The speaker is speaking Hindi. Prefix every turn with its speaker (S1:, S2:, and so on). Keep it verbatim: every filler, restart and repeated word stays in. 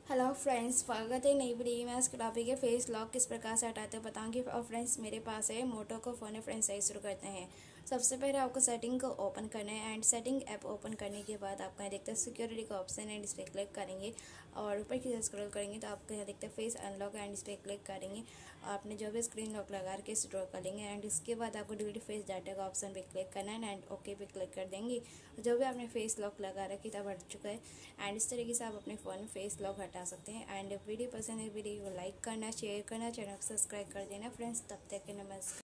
S1: हेलो फ्रेंड्स, स्वागत है नई वीडियो में। आज के टॉपिक है फेस लॉक किस प्रकार से हटाते हैं बताऊंगी। और फ्रेंड्स, मेरे पास है मोटो का फ़ोन है। फ्रेंड्स, सही शुरू करते हैं। सबसे पहले आपको सेटिंग को ओपन करना है एंड सेटिंग ऐप ओपन करने के बाद आपको यहाँ देखते हैं सिक्योरिटी का ऑप्शन एंड इस पर क्लिक करेंगे और ऊपर की तरफ स्क्रॉल करेंगे तो आपको यहाँ देखते हैं फेस अनलॉक एंड इस पर क्लिक करेंगे। आपने जो भी स्क्रीन लॉक लगा के स्टोर कर लेंगे एंड इसके बाद आपको डिलीट फेस डाटा का ऑप्शन पे क्लिक करना है एंड ओके पे क्लिक कर देंगे। जो भी आपने फेस लॉक लगा रखी तब हट चुका है एंड इस तरीके से आप अपने फ़ोन में फेस लॉक हटा सकते हैं। एंड वीडियो पसंद है वीडियो को लाइक करना, शेयर करना, चैनल को सब्सक्राइब कर देना फ्रेंड्स। तब तक के नमस्कार।